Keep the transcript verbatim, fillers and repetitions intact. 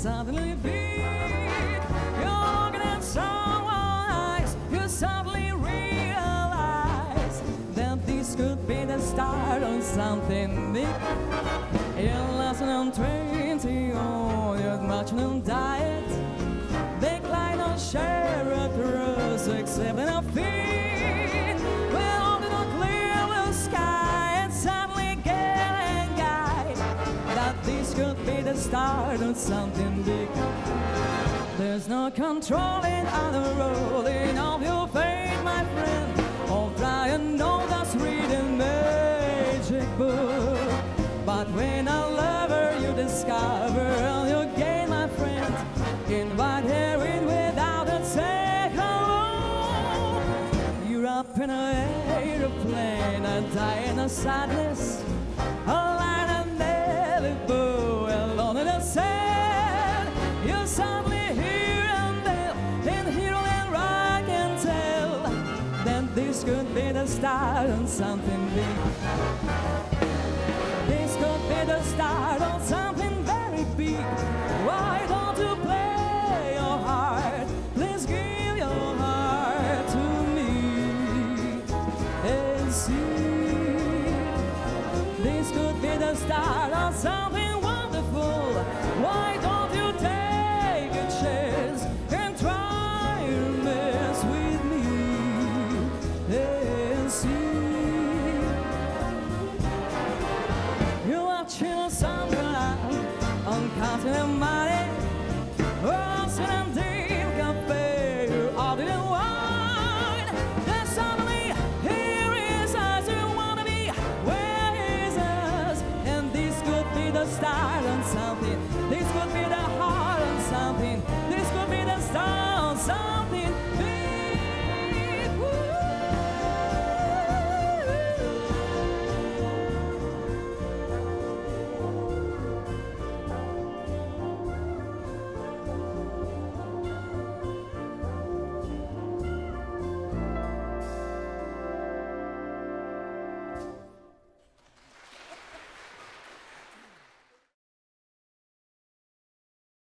suddenly beat. You're looking at someone's eyes. You suddenly realize that this could be the start of something big. You're less than twenty on your marginal diet. Decline on share a cruise except in a feet. Well, under the clear blue sky, and suddenly get and guide that this could be the start of something big. There's no controlling other rolling of your fate, my friend. Or try and know that's reading magic book. But when a lover you discover, you gain, my friend. Invite her in without a say hello. You're up in an aeroplane, a die in a sadness. A line of Malibu, alone in the sand. You suddenly hear and there, and hear and rock and tell that this could be the start of something big. This could be the start of something very big. Why don't you play your heart? Please give your heart to me and see. This could be the start of something wonderful. Why don't you take a chance and try to mess with me and see? You're watching sunrise on counting money. Oh, sit and drink cafe, you're all in wine. Then suddenly, here is us, you wanna be, where is us? And this could be the start of something